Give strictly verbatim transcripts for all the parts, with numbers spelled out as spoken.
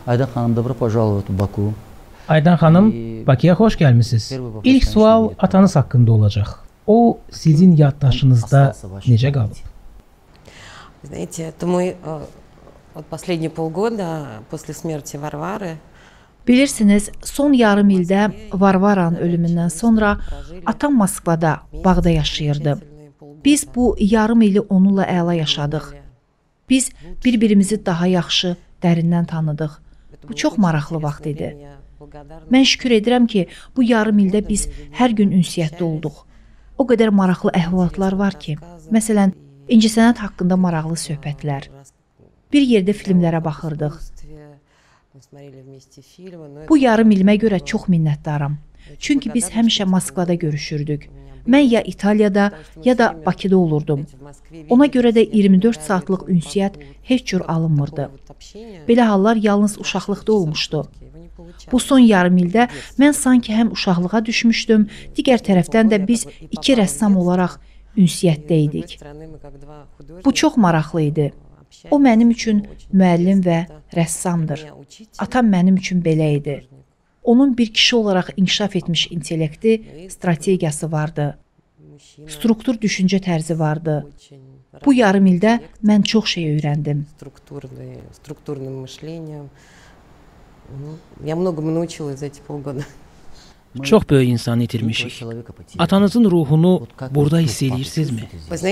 Aydan xanım, dobro pожаловать в Baku. Aydan xanım, Bakıya xoş gəlmisiniz. İlk sual atanız haqqında olacaq. O sizin yaddaşınızda necə qalıb? Знаете, это мой вот последние полгода после смерти Варвары. Bilirsiniz, son yarım ildə Varvaranın ölümündən sonra atam Moskvada, Bağda yaşayırdı. Biz bu yarım ili onunla əla yaşadıq. Biz bir-birimizi daha yaxşı, dərindən tanıdıq. Bu çox maraqlı vaxt idi. Mən şükür edirəm ki, bu yarım ildə biz hər gün ünsiyyətdə olduq. O qədər maraqlı əhvalatlar var ki, məsələn, incəsənət haqqında maraqlı söhbətlər. Bir yerdə filmlərə baxırdıq. Bu yarım ilmə görə çox minnətdaram. Çünki biz həmişə Moskvada görüşürdük. Mən ya İtaliyada, ya da Bakıda olurdum. Ona görə də iyirmi dörd saatlıq ünsiyyət heç cür alınmırdı. Belə hallar yalnız uşaqlıqda olmuşdu. Bu son yarım ildə mən sanki həm uşaqlığa düşmüşdüm, digər tərəfdən də biz iki rəssam olaraq ünsiyyətdə idik. Bu çox maraqlı idi. O mənim üçün müəllim və rəssamdır. Atam mənim üçün belə idi. Onun bir kişi olaraq inkişaf etmiş intellekti, strategiyası vardı. Struktur düşüncə tərzi vardı. Bu yarım ildə mən çox şey öyrəndim. Çox böyük insanı itirmişik. Atanızın ruhunu burada hiss edirsinizmi?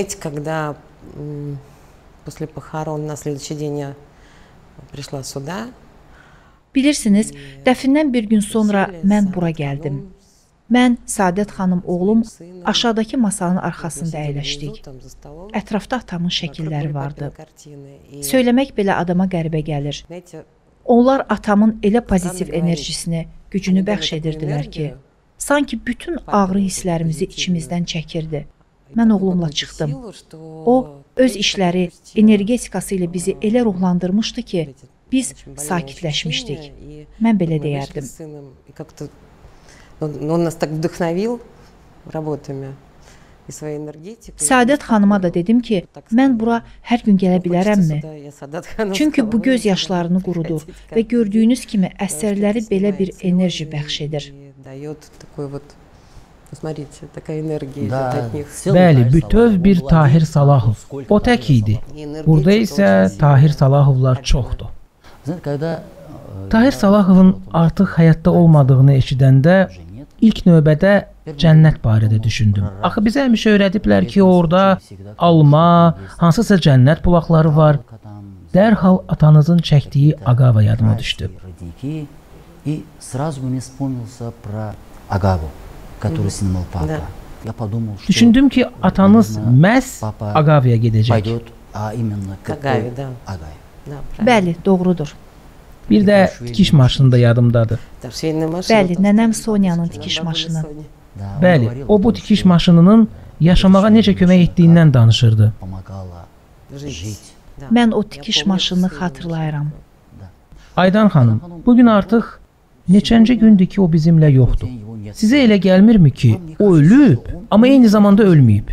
После похорон на следующий день я пришла сюда. Bilirsiniz, dəfindən bir gün sonra mən bura gəldim. Mən, Saadət xanım, oğlum aşağıdakı masanın arxasında əyləşdik. Ətrafda atamın şəkilləri vardı. Söyləmək belə adama qəribə gəlir. Onlar atamın elə pozitiv enerjisini, gücünü bəxş edirdilər ki, sanki bütün ağrı hisslərimizi içimizdən çəkirdi. Mən oğlumla çıxdım. O, öz işləri, energetikası ilə bizi elə ruhlandırmışdı ki, biz sakitləşmişdik. Mən belə deyərdim. Saadət xanıma da dedim ki, mən bura hər gün gələ bilərəmmi? Çünki bu göz yaşlarını qurudur və gördüyünüz kimi əsərləri belə bir enerji bəxş edir. Bəli, bütöv bir Tahir Salahov. O tək idi. Burada isə Tahir Salahovlar çoxdur. Tahir Salahovun artıq həyatda olmadığını eşidəndə ilk növbədə cənnət barədə düşündüm. Axı bizə həmişə öyrədiblər ki, orada alma, hansısa cənnət bulaqları var. Dərhal atanızın çəkdiyi Agava yadıma düşdü. Düşündüm ki, atanız məhz Agavaya gedəcək. Bəli, doğrudur. Bir də tikiş maşını da yadımdadır. Bəli, nənəm Sonyanın tikiş maşını. Bəli, o bu tikiş maşınının yaşamağa necə kömək etdiyindən danışırdı. Mən o tikiş maşınını xatırlayıram. Aydan xanım, bugün artıq neçənci gündür ki, o bizimlə yoxdur. Sizə elə gəlmirmi ki, o ölüb, amma eyni zamanda ölməyib?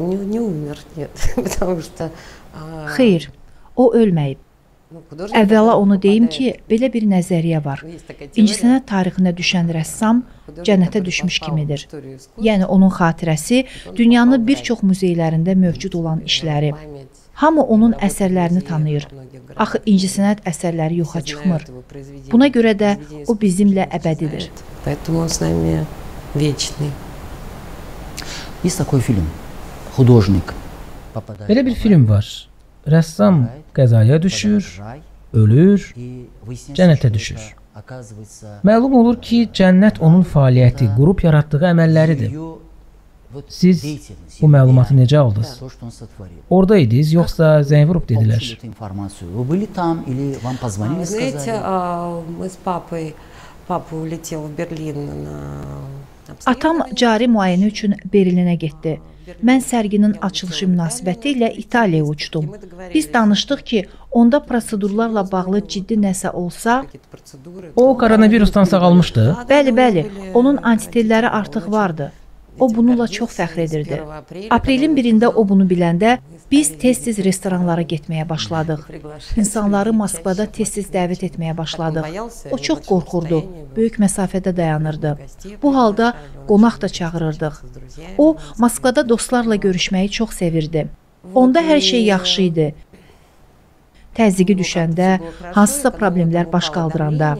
Xeyr, o ölməyib. Əvvəla onu deyim ki, belə bir nəzəriyyə var. İncəsənət tarixinə düşən rəssam cənnətə düşmüş kimidir. Yəni, onun xatirəsi dünyanın bir çox muzeylərində mövcud olan işləri. Hamı onun əsərlərini tanıyır. Axı, incəsənət əsərləri yoxa çıxmır. Buna görə də o bizimlə əbədidir. Belə bir film var. Rəssam qəzaya düşür, ölür, cənnətə düşür. Məlum olur ki, cənnət onun fəaliyyəti, qrup yaratdığı əməlləridir. Siz bu məlumatı necə aldınız? Oradaydınız, yoxsa zəng vurub dedilər? Atam cari müayinə üçün Berlinə getdi. Mən sərginin açılışı münasibəti ilə İtaliyaya uçdum. Biz danışdıq ki, onda prosedurlarla bağlı ciddi nəsə olsa... O, koronavirusdan sağalmışdı? Bəli, bəli. Onun antitelləri artıq vardı. O bununla çox fəxr edirdi. Aprelin birində o bunu biləndə biz tez-tez restoranlara getməyə başladıq. İnsanları Moskvada tez-tez dəvət etməyə başladıq. O çox qorxurdu, böyük məsafədə dayanırdı. Bu halda qonaq da çağırırdıq. O, Moskvada dostlarla görüşməyi çox sevirdi. Onda hər şey yaxşı idi. Təzyiqi düşəndə, hansısa problemlər baş qaldıranda.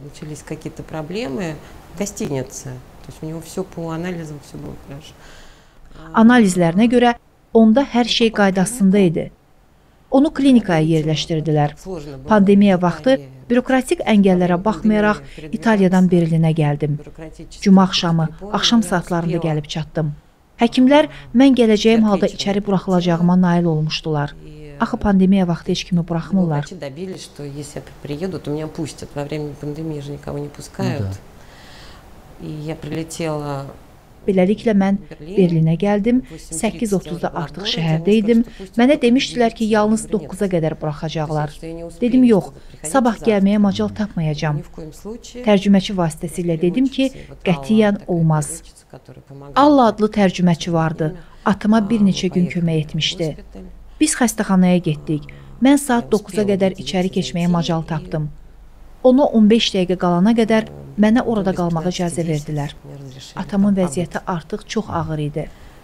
Analizlərinə görə onda hər şey qaydasında idi. Onu klinikaya yerləşdirdilər. Pandemiya vaxtı bürokratik əngəllərə baxmayaraq İtaliyadan Berlinə gəldim. Cümə axşamı, axşam saatlarında gəlib çatdım. Həkimlər mən gələcəyim halda içəri buraxılacağıma nail olmuşdular. Axı pandemiya vaxtı heç kimi buraxmırlar. Beləliklə mən Berlinə gəldim, səkkiz otuzda artıq şəhərdə idim. Mənə demişdilər ki, yalnız doqquza qədər buraxacaqlar. Dedim, yox, sabah gəlməyə macal tapmayacam. Tərcüməçi vasitəsilə dedim ki, qətiyyən olmaz. Allah adlı tərcüməçi vardı. Atıma bir neçə gün kömək etmişdi. Biz xəstəxanaya getdik. Mən saat doqquza qədər içəri keçməyə macal tapdım. Ona on beş dəqiqə qalana qədər mənə orada qalmağa icazə verdilər. Atamın vəziyyəti artıq çox ağır idi.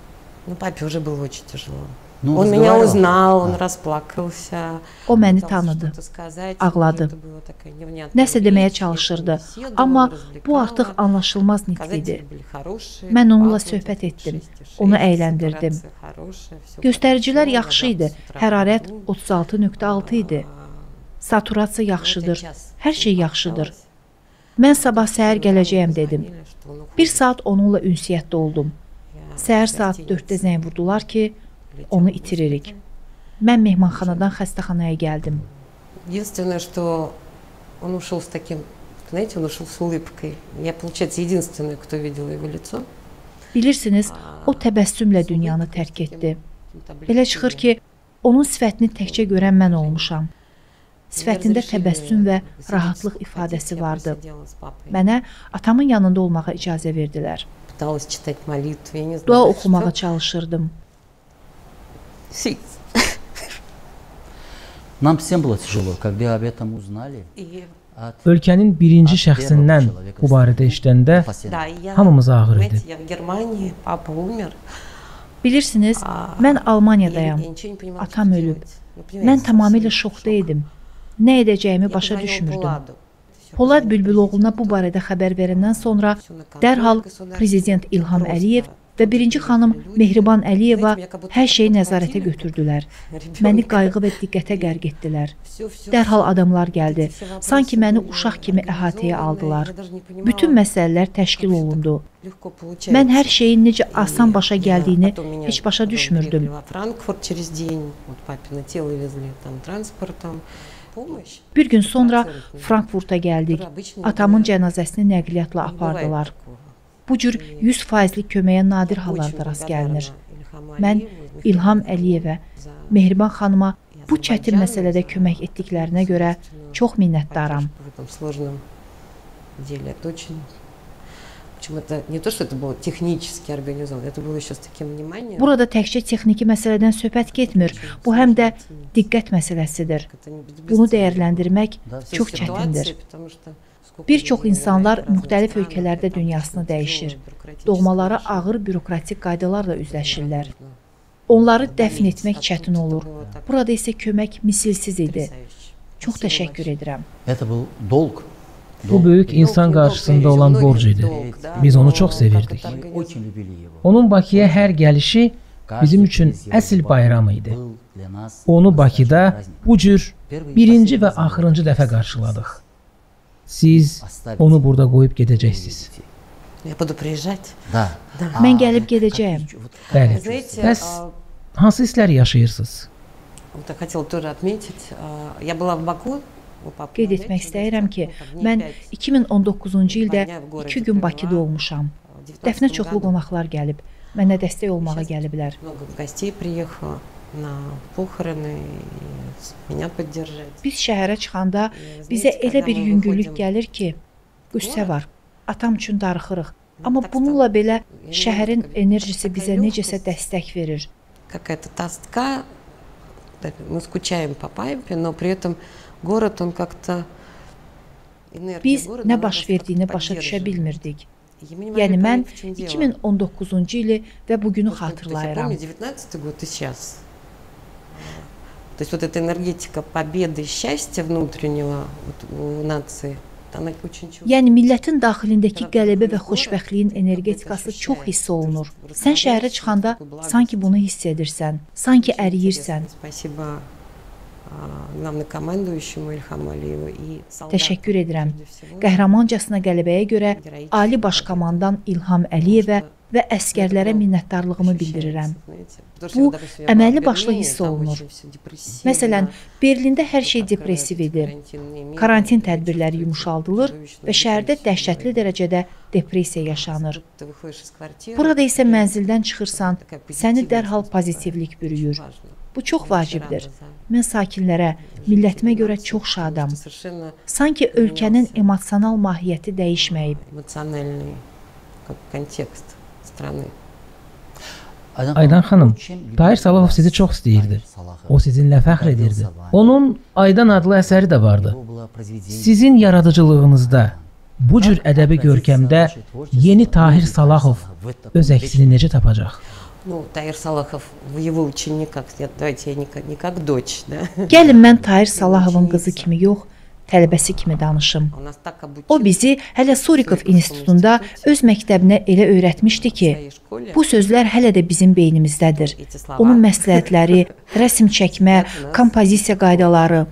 O məni tanıdı, ağladı. Nəsə deməyə çalışırdı, amma bu artıq anlaşılmaz nitq idi. Mən onunla söhbət etdim, onu əyləndirdim. Göstəricilər yaxşı idi, hərarət otuz altı nöqtə altı idi. Saturasiya yaxşıdır, hər şey yaxşıdır. Mən sabah səhər gələcəyəm dedim. Bir saat onunla ünsiyyətdə oldum. Səhər saat dörddə zəng vurdular ki, onu itiririk. Mən mehmanxanadan xəstəxanaya gəldim. Единственное, что он ушел с таким, знаете, он ушел с улыбкой. Я, получается, единственная, кто видела его лицо. Bilirsiniz, o təbəssümlə dünyanı tərk etdi. Elə çıxır ki, onun sifətini təkcə görən mən olmuşam. Sifətində təbəssüm və rahatlıq ifadəsi vardı. Mənə atamın yanında olmağa icazə verdilər. Dua oxumağa çalışırdım. Нам всем было тяжело, когда об этом узнали. Ölkənin birinci şəxsindən bu barədə eşidəndə hamımız ağır idi. Bilirsiniz, mən Almaniyadayam. Atam ölüb. Mən tamamilə şokda idim. Nə edəcəyimi başa düşmürdüm. Polad Bülbüloğlu'na bu barədə xəbər verəndən sonra dərhal Prezident İlham Əliyev və birinci xanım Mehriban Əliyeva hər şeyi nəzarətə götürdülər. Məni qayğı və diqqətə qərq etdilər. Dərhal adamlar gəldi. Sanki məni uşaq kimi əhatəyə aldılar. Bütün məsələlər təşkil olundu. Mən hər şeyin necə asan başa gəldiyini heç başa düşmürdüm. Bir gün sonra Frankfurta gəldik. Atamın cənazəsini nəqliyyatla apardılar. Bu cür yüz faizlik köməyə nadir hallarda rast gəlinir. Mən İlham Əliyevə, Mehriban xanıma bu çətin məsələdə kömək etdiklərinə görə çox minnətdaram. Burada təkcə texniki məsələdən söhbət getmir. Bu həm də diqqət məsələsidir. Bunu dəyərləndirmək çox çətindir. Bir çox insanlar müxtəlif ölkələrdə dünyasını dəyişir. Doğmaları ağır bürokratik qaydalarla üzləşirlər. Onları dəfn etmək çətin olur. Burada isə kömək misilsiz idi. Çox təşəkkür edirəm. Bu böyük insan qarşısında olan borc idi. Biz onu çox sevirdik. Onun Bakıya hər gəlişi bizim üçün əsl bayram idi. Onu Bakıda bu cür birinci və axırıncı dəfə qarşıladıq. Siz onu burada qoyub gedəcəksiniz. Mən gəlib gedəcəyəm. Bəli. Bəs hansı hisslər yaşayırsınız? Qeyd etmək istəyirəm ki, mən iki min on doqquzuncu ildə iki gün Bakıda olmuşam. Dəfnə çoxlu qonaqlar gəlib. Mənə dəstək olmağa gəliblər. Biz şəhərə çıxanda bizə elə bir yüngüllük gəlir ki, qüssə var. Atam üçün darıxırıq. Amma bununla belə şəhərin enerjisi bizə necəsə dəstək verir. Какая-то тоска, мы скучаем по Пампе, но при этом город, он как-то... Biz nə baş verdiyini başa düşə bilmirdik. Yəni mən iki min on doqquzuncu ili və bugünü xatırlayıram. То есть вот эта энергетика победы, счастья внутреннего у нации, она очень чувствуется. Yəni millətin daxilindəki qələbə və xoşbəxtliyin energetikası çox hiss olunur. Sən şəhərə çıxanda sanki bunu hiss edirsən, sanki əriyirsən. Təşəkkür edirəm. Qəhrəmancasına qələbəyə görə Ali Baş Komandan İlham Əliyevə və əsgərlərə minnətdarlığımı bildirirəm. Bu, əməlli başlı hiss olunur. Məsələn, Berlində hər şey depressiv idi. Karantin tədbirləri yumuşaldılır və şəhərdə dəhşətli dərəcədə depressiya yaşanır. Burada isə mənzildən çıxırsan, səni dərhal pozitivlik bürüyür. Bu çox vacibdir. Mən sakinlərə, millətimə görə çox şadam. Sanki ölkənin emosional mahiyyəti dəyişməyib. Aydan xanım, Tahir Salahov sizi çox istəyirdi. O sizinlə fəxr edirdi. Onun Aydan adlı əsəri də vardı. Sizin yaradıcılığınızda bu cür ədəbi görkəmdə yeni Tahir Salahov öz əksini necə tapacaq? Ну, Tahir Salahov в его учениках, давайте я не как, не как дочь, да? Gəlin mən Tahir Salahovun qızı kimi yox, tələbəsi kimi danışım. O bizi hələ Surikov İnstitutunda öz məktəbinə elə öyrətmişdi ki, bu sözlər hələ də bizim beynimizdədir. Onun məsləhətləri, rəsm çəkmə, kompozisiya qaydaları.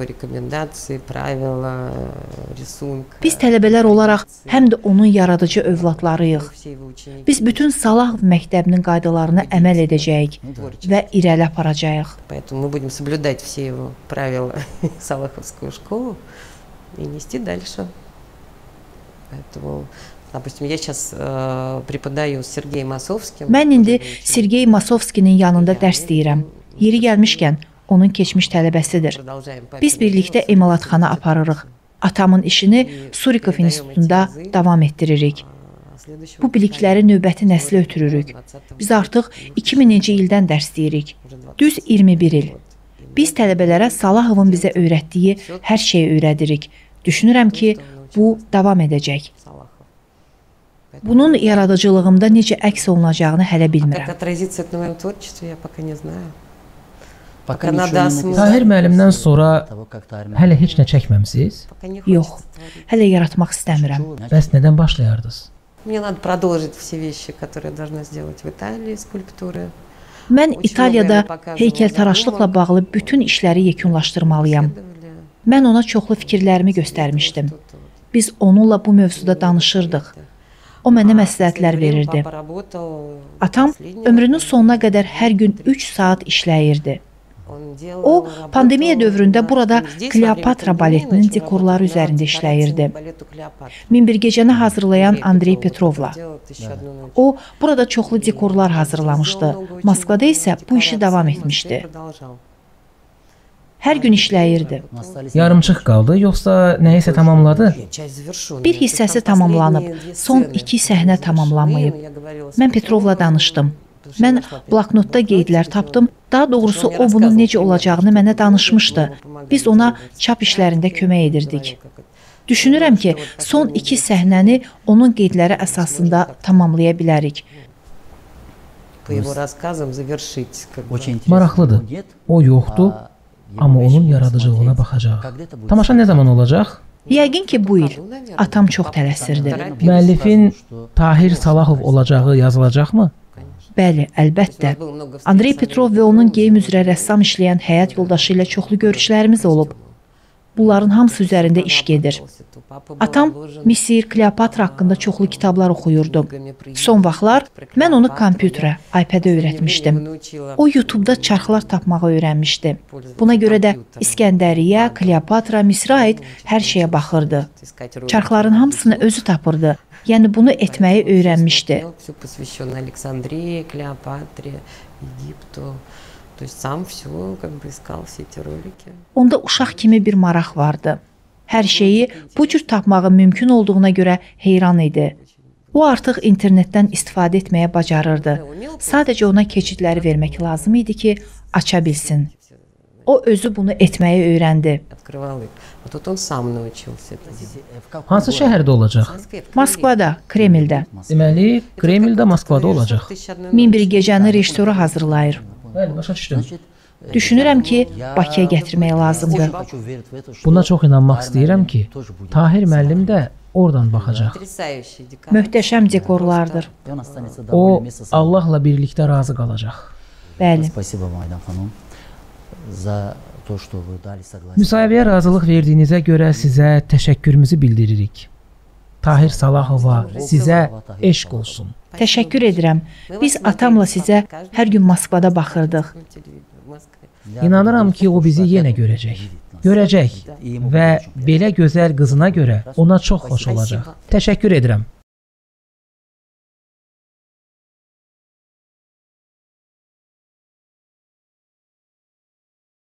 Biz tələbələr olaraq həm də onun yaradıcı övladlarıyıq. Biz bütün Salahov məktəbinin qaydalarına əməl edəcəyik və irəli aparacağıq. Мы будем соблюдать все его правила Салаховскую школу и нести дальше. Поэтому, допустим, я сейчас преподаю с Сергеем Масовским. Mən indi Sergey Masovskinin yanında dərs deyirəm. Yeri gəlmişkən, onun keçmiş tələbəsidir. Biz birlikdə emalatxana aparırıq. Atamın işini Surikov İnstitutunda davam etdiririk. Bu bilikləri növbəti nəslə ötürürük. Biz artıq iki mininci ildən dərs deyirik. Düz iyirmi bir il. Biz tələbələrə Salahovun bizə öyrətdiyi hər şeyi öyrədirik. Düşünürəm ki, bu davam edəcək. Bunun yaradıcılığımda necə əks olunacağını hələ bilmirəm. Tahir müəllimdən sonra hələ heç nə çəkməmisiz? Yox, hələ yaratmaq istəmirəm. Bəs nədən başlayardınız? Мне надо продолжить все вещи, которые я должна сделать в Италии, скульптуры. Mən İtaliyada heykəltaraşlıqla bağlı bütün işləri yekunlaşdırmalıyam. Mən ona çoxlu fikirlərimi göstərmişdim. Biz onunla bu mövzuda danışırdıq. O mənə məsləhətlər verirdi. Atam ömrünün sonuna qədər hər gün üç saat işləyirdi. O, pandemiya dövründə burada Kleopatra baletinin dekorları üzərində işləyirdi. Min bir gecəni hazırlayan Andrey Petrovla. O, burada çoxlu dekorlar hazırlamışdı. Moskvada isə bu işi davam etmişdi. Hər gün işləyirdi. Yarımçıq qaldı, yoxsa nəyisə tamamladı? Bir hissəsi tamamlanıb, son iki səhnə tamamlanmayıb. Mən Petrovla danışdım. Mən bloknotda qeydlər tapdım. Daha doğrusu o bunun necə olacağını mənə danışmışdı. Biz ona çap işlərində kömək edirdik. Düşünürəm ki, son iki səhnəni onun qeydləri əsasında tamamlaya bilərik. Maraqlıdır. O yoxdur, amma onun yaradıcılığına baxacaq. Tamaşa nə zaman olacaq? Yəqin ki, bu il. Atam çox tələsirdi. Müəllifin Tahir Salahov olacağı yazılacaqmı? Bəli, əlbəttə. Andrey Petrov və onun geyim üzrə rəssam işləyən həyat yoldaşı ilə çoxlu görüşlərimiz olub. Bunların hamısı üzərində iş gedir. Atam Misir, Kleopatra haqqında çoxlu kitablar oxuyurdu. Son vaxtlar mən onu kompüterə, iPad-ə öyrətmişdim. O, YouTube-da çarxlar tapmağı öyrənmişdi. Buna görə də İskəndəriyyə, Kleopatra, Misrə aid hər şeyə baxırdı. Çarxların hamısını özü tapırdı. Yəni bunu etməyi öyrənmişdi. Onda uşaq kimi bir maraq vardı. Hər şeyi bu cür tapmağı mümkün olduğuna görə heyran idi. O artıq internetdən istifadə etməyə bacarırdı. Sadəcə ona keçidləri vermək lazım idi ki, aça bilsin. O özü bunu etməyi öyrəndi. Hansı şəhərdə olacaq? Moskvada, Kremldə. Deməli, Kremldə Moskvada olacaq. Min bir gecəni rejissoru hazırlayır. Bəli, başa düşdüm. Düşünürəm ki, Bakıya gətirmək lazımdır. Buna çox inanmaq istəyirəm ki, Tahir müəllim də oradan baxacaq. Möhtəşəm dekorlardır. O, Allahla birlikdə razı qalacaq. Bəli. Müsahibəyə razılıq verdiyinizə görə sizə təşəkkürümüzü bildiririk. Tahir Salahova sizə eşq olsun. Təşəkkür edirəm. Biz atamla sizə hər gün Moskvada baxırdıq. İnanıram ki, o bizi yenə görəcək. Görəcək və belə gözəl qızına görə ona çox xoş olacaq. Təşəkkür edirəm.